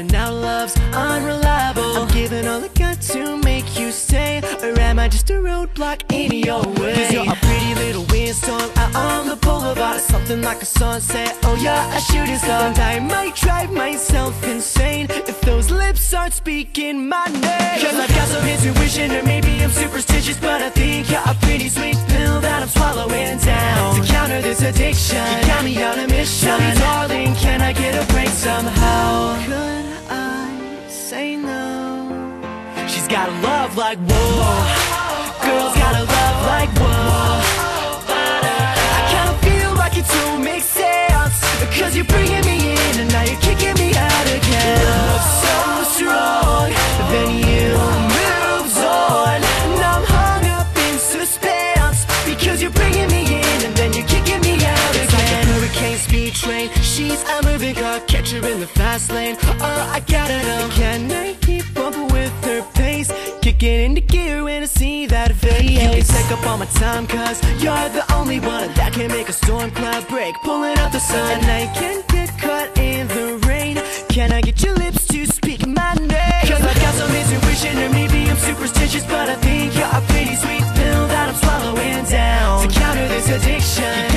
and now love's unreliable. I'm giving all I got to make you stay, or am I just a roadblock in your way? Cause you're a pretty little windstorm out on the boulevard, something like a sunset, oh yeah, a shooting star. And I might drive myself insane if those lips aren't speaking my name. Cause I've got some intuition, or maybe I'm superstitious, but I think you're a pretty sweet pill that I'm swallowing down. To counter this addiction, you got me on a mission. Tell me darling, can I get a break somehow? Could I say no? She's got a love like whoa, girl's got a love like whoa. I kinda feel like it don't make sense, cause you're bringing me in and now you're kicking me out again. Love so strong, then you moved on. Now I'm hung up in suspense, because you're bringing me in and then you're kicking me out again. It's like a hurricane speed train, she's a moving car, catch her in the fast lane. Oh, I gotta know, can I keep up with her pace? Kicking into gear when I see that face. You can take up all my time, cause you're the only one that can make a storm cloud break, pulling out the sun. And I can't get caught in the rain, can I get your lips to speak my name? Cause I've got some intuition, or maybe I'm superstitious, but I think you're a pretty sweet pill that I'm swallowing down. To counter this addiction,